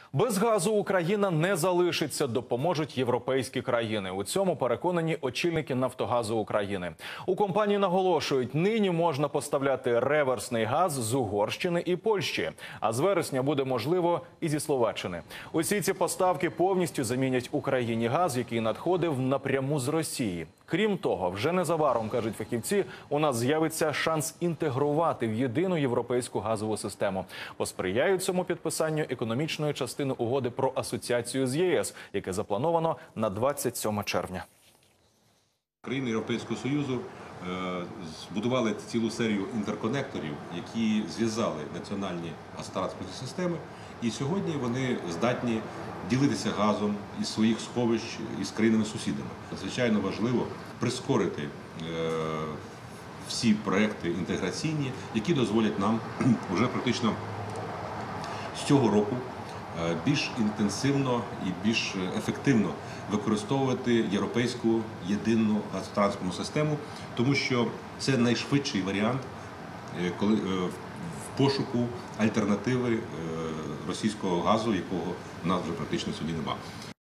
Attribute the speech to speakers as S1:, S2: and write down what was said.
S1: Без газу Україна не залишиться, допоможуть європейські країни. У цьому переконані очільники «Нафтогазу України». У компанії наголошують, нині можна поставляти реверсний газ з Угорщини і Польщі. А з вересня буде можливо і зі Словаччини. Усі ці поставки повністю замінять Україні газ, який надходив напряму з Росії. Крім того, вже незабаром, кажуть фахівці, у нас з'явиться шанс інтегрувати в єдину європейську газову систему. Посприяють цьому підписанню економічної частини угоди про асоціацію з ЄС, яке заплановано на 27 червня.
S2: Країни Європейського Союзу збудували цілу серію інтерконекторів, які зв'язали національні газотранспортні системи. І сьогодні вони здатні ділитися газом із своїх сховищ із країнами-сусідами. Надзвичайно важливо прискорити всі проекти інтеграційні, які дозволять нам вже практично з цього року більш інтенсивно і більш ефективно використовувати європейську єдину газотранспортну систему, тому що це найшвидший варіант в пошуку альтернативи російського газу, якого в нас вже практично сьогодні немає.